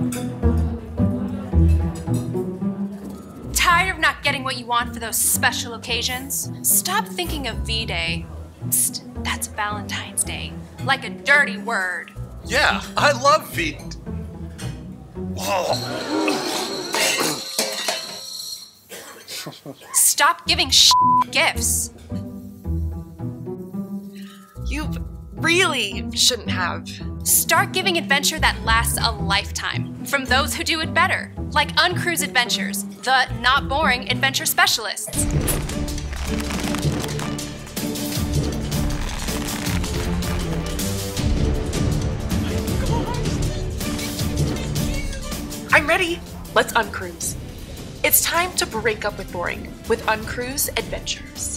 Tired of not getting what you want for those special occasions? Stop thinking of V-Day. Psst, that's Valentine's Day. Like a dirty word. Yeah, I love V. Stop giving gifts. You really shouldn't have. Start giving adventure that lasts a lifetime from those who do it better, like UNCRUISE Adventures, the not boring adventure specialists. I'm ready. Let's uncruise. It's time to break up with boring with UNCRUISE Adventures.